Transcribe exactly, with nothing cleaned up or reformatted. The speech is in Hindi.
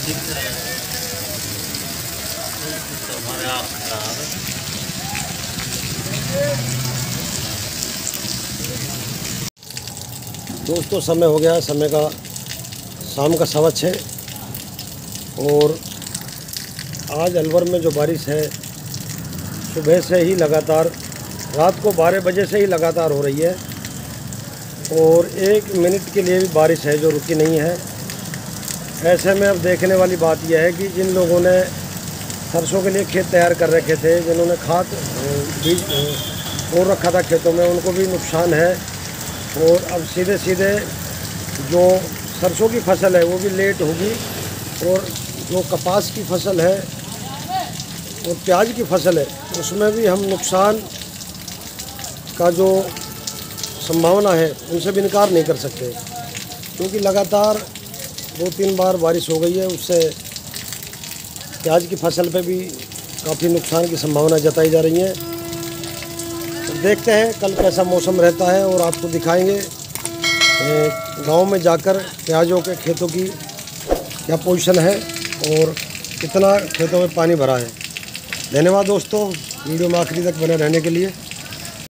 दोस्तों समय हो गया, समय का शाम का सवा छः और आज अलवर में जो बारिश है सुबह से ही लगातार, रात को बारह बजे से ही लगातार हो रही है और एक मिनट के लिए भी बारिश है जो रुकी नहीं है। ऐसे में अब देखने वाली बात यह है कि जिन लोगों ने सरसों के लिए खेत तैयार कर रखे थे, जिन्होंने खाद बीज बोर रखा था खेतों में, उनको भी नुकसान है। और अब सीधे सीधे जो सरसों की फसल है वो भी लेट होगी और जो कपास की फसल है और प्याज की फसल है उसमें भी हम नुकसान का जो संभावना है उनसे भी इनकार नहीं कर सकते, क्योंकि लगातार दो तीन बार बारिश हो गई है। उससे प्याज की फसल पे भी काफ़ी नुकसान की संभावना जताई जा रही है। तो देखते हैं कल कैसा मौसम रहता है और आपको दिखाएंगे गांव में जाकर प्याजों के खेतों की क्या पोजीशन है और कितना खेतों में पानी भरा है। धन्यवाद दोस्तों, वीडियो में आखिरी तक बने रहने के लिए।